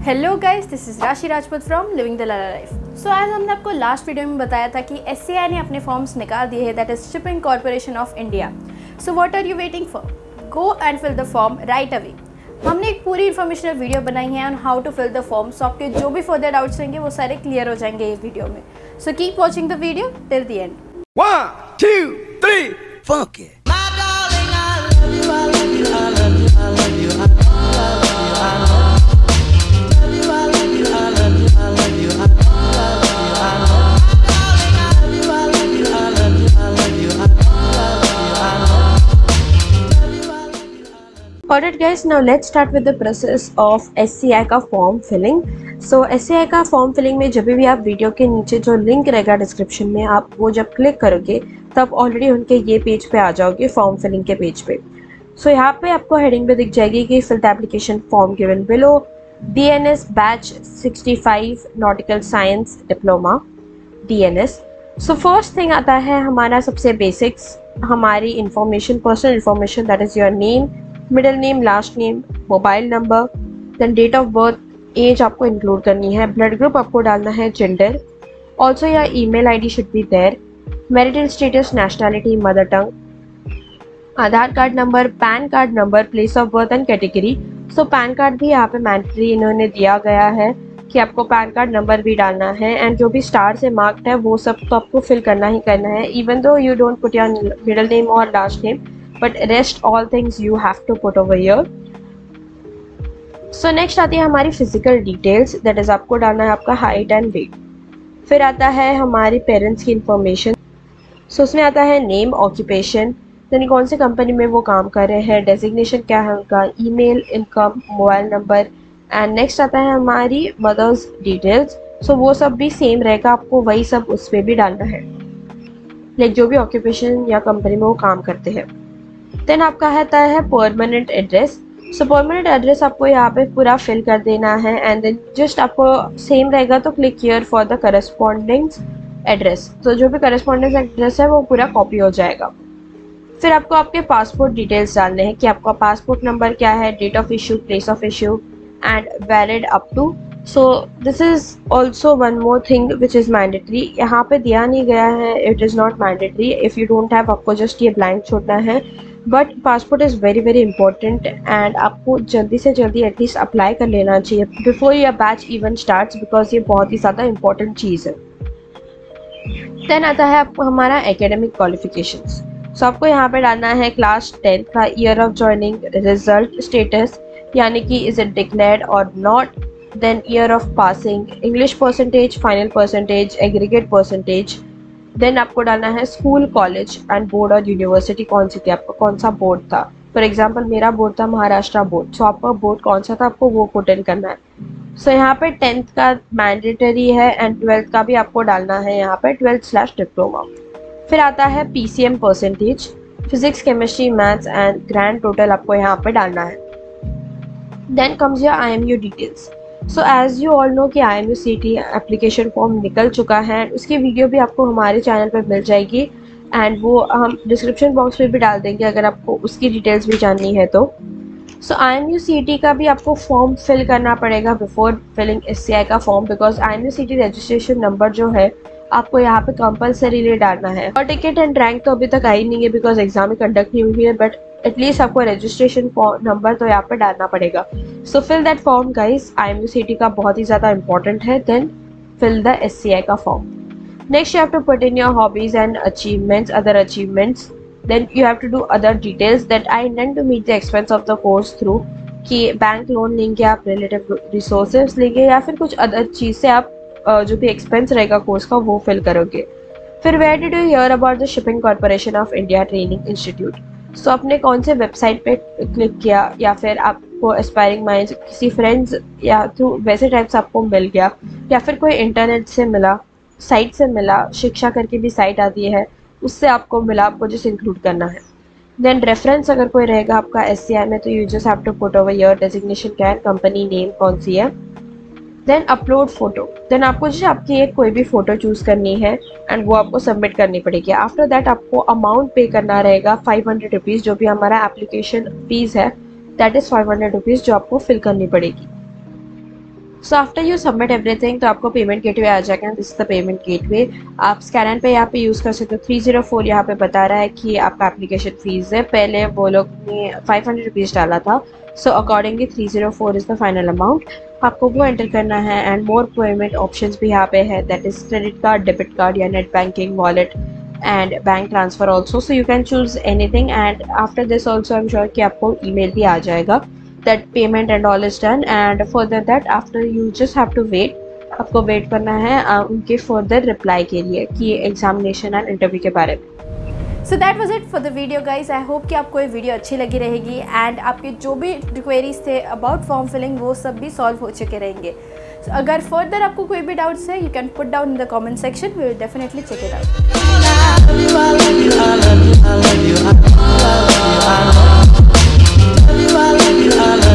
Hello guys, this is Rashi Rajput from living the lala life. So आज हमने आपको last video में बताया था कि SCI ने अपने फॉर्म्स निकाल दिए हैं, that is shipping corporation of India. So what are you waiting for? Go and fill the form right away. हमने एक पूरी इन्फॉर्मेशनल वीडियो बनाई है on how to fill the form, so आपके जो भी फर्दर डाउट्स रहेंगे वो सारे क्लियर हो जाएंगे इस वीडियो में। So keep watching the video till the end. 1, 2, 3, funk it. Alright guys, now let's start with the process of SCI का फॉर्म फिलिंग। सो SCI का फॉर्म फिलिंग में जब भी आप वीडियो के नीचे जो लिंक रहेगा डिस्क्रिप्शन में, आप वो जब क्लिक करोगे तब ऑलरेडी उनके ये पेज पे आ जाओगे, फॉर्म फिलिंग के पेज पे। सो यहाँ पे आपको हेडिंग पे दिख जाएगी कि fill the application form given below, DNS batch 65 nautical science diploma DNS। So first thing आता है हमारा सबसे बेसिक्स, हमारी information, personal information, that is your name, middle name, last name, mobile number, then date of birth, age आपको include करनी है, blood group आपको डालना है, gender, also your email ID should be there, marital status, nationality, mother tongue, Aadhaar card number, pan card number, place of birth and category. So PAN card भी यहाँ पे mandatory इन्होंने दिया गया है कि आपको पैन कार्ड नंबर भी डालना है, एंड जो भी स्टार से मार्क्ड है वो सब तो आपको फिल करना ही करना है, even though you don't put your middle name और last name, but rest all things you have to put over here. So next आती है हमारी फिजिकल डिटेल्स, दैट इज आपको डालना है आपका हाइट एंड वेट। फिर आता है हमारी पेरेंट्स की इंफॉर्मेशन। सो उसमें आता है नेम, ऑक्यूपेशन, यानी कौन सी कंपनी में वो काम कर रहे हैं, डेजिग्नेशन क्या है उनका, email, income, mobile number, and next आता है हमारी मदर्स डिटेल्स। सो वो सब भी सेम रहेगा, आपको वही सब उस पर भी डालना है, लाइक जो भी ऑक्यूपेशन या कंपनी में वो काम करते हैं। देन आपका आता है permanent address. So permanent address आपको यहाँ पे पूरा फिल कर देना है, एंड देन जस्ट आपको सेम रहेगा तो click here for the correspondings address. तो जो भी करस्पॉन्डिंग्स एड्रेस है वो पूरा कॉपी हो जाएगा। फिर आपको आपके पासपोर्ट डिटेल्स डालने हैं कि आपका पासपोर्ट नंबर क्या है, date of issue, place of issue, and valid up to. So this is also one more thing which is mandatory, यहाँ पे दिया नहीं गया है, it is not mandatory, if you don't have आपको जस्ट ये ब्लैंक छोड़ना है, but passport is very very important, and आपको जल्दी से जल्दी एटलीस्ट अप्लाई कर लेना चाहिए before your batch even starts, because ये बहुत ही ज़्यादा इंपॉर्टेंट चीज़ है। देन आता है आपको हमारा एकेडमिक क्वालिफिकेशंस। सो आपको यहाँ पे डालना है क्लास 10 का year of joining, result status, यानी कि इज इट डिक्लेयर्ड और not, then year of passing, English percentage, final percentage, aggregate percentage. Then आपको डालना है स्कूल, कॉलेज एंड बोर्ड और यूनिवर्सिटी कौन सी थी, आपका कौन सा बोर्ड था। फॉर एग्जांपल मेरा बोर्ड था महाराष्ट्र बोर्ड, सो आपका बोर्ड कौन सा था आपको वो पुट इन करना है। सो यहाँ पे 10th का मैंडेटरी है, एंड 12th का भी आपको डालना है यहाँ पे, 12th/ डिप्लोमा। फिर आता है PCM percentage, physics, chemistry, maths and grand total आपको यहाँ पे डालना है। Then comes your IMU details. So as you all know कि IMU CT एप्लीकेशन फॉर्म निकल चुका है, उसकी वीडियो भी आपको हमारे चैनल पर मिल जाएगी, एंड वो हम डिस्क्रिप्शन बॉक्स में भी डाल देंगे अगर आपको उसकी डिटेल्स भी जाननी है तो। सो IMU CT का भी आपको फॉर्म फिल करना पड़ेगा बिफोर फिलिंग SCI का form, because IMU CT registration number जो है आपको यहाँ पे कंपल्सरीली डालना है। और टिकट एंड रैंक तो अभी तक आई नहीं है बिकॉज एग्जाम में कंडक्ट नहीं हुई है, बट एटलीस्ट आपको रजिस्ट्रेशन नंबर तो यहाँ पे डालना पड़ेगा। So fill that form guys, IMU CT का बहुत ही ज़्यादा इंपॉर्टेंट है। देन फिल द SCI का form. Next you have to put in your hobbies and achievements, other achievements. Then you have to do other details, that I intend to meet the expense of the course through, कि bank loan लेंगे आप, relative resources लेंगे, या फिर कुछ other चीज़ से आप जो भी एक्सपेंस रहेगा कोर्स का वो फिल करोगे। फिर where did you hear about the shipping corporation of India training institute. So आपने कौन से वेबसाइट पे क्लिक किया, या फिर आपको एस्पायरिंग माइंड्स, किसी फ्रेंड्स या थ्रू वैसे टाइप्स आपको मिल गया, या फिर कोई इंटरनेट से मिला, साइट से मिला, शिक्षा करके भी साइट आती है उससे आपको मिला, आपको जिस इंक्लूड करना है। देन रेफरेंस अगर कोई रहेगा आपका SCI में तो you just have to put over your designation क्या है, कंपनी नेम कौन सी है। देन अपलोड फोटो, देन आपको जो आपकी एक कोई भी फ़ोटो चूज़ करनी है एंड वो आपको सबमिट करनी पड़ेगी। आफ्टर दैट आपको अमाउंट पे करना रहेगा 500 रुपीज़, जो भी हमारा एप्लीकेशन फ़ीस है दैट इज़ 500 रुपीज़ जो आपको फिल करनी पड़ेगी। So after you submit everything तो आपको पेमेंट गेटवे आ जाएगा। This is the payment gateway. आप स्कैनर पे यहाँ पे यूज़ कर सकते हो। 304 यहाँ पे बता रहा है कि आपका एप्लीकेशन फ़ीस है। पहले वो लोग ने 500 रुपीज़ डाला था, so accordingly 304 is the final amount. आपको वो एंटर करना है एंड मोर पेमेंट ऑप्शंस भी यहाँ पे है, that is credit card, debit card या net banking, wallet and bank transfer also. So you can choose anything and after this also I am sure कि आपको ईमेल भी आ जाएगा that payment and all is done, and further that after you just have to wait। आपको wait करना है उनके further reply के लिए कि एग्जामिनेशन एंड इंटरव्यू के बारे में। So that was it for the video guys. I hope कि आपको ये वीडियो अच्छी लगी रहेगी एंड आपके जो भी क्वेरीज थे अबाउट फॉर्म फिलिंग वो सब भी सॉल्व हो चुके रहेंगे। So, अगर फर्दर आपको कोई भी डाउट्स है you can put down in the comment section, we will definitely check it out.